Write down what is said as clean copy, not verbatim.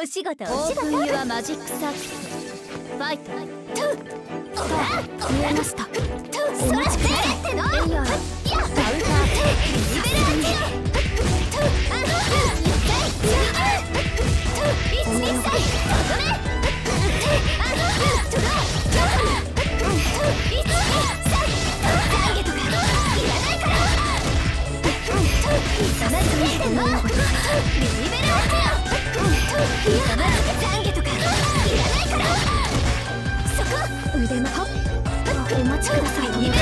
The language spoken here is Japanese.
お仕事オープンユアマジックサーキットファイト見えました。 そらしてってのエイヤーカウンターリベラーテ腕のお待ちください。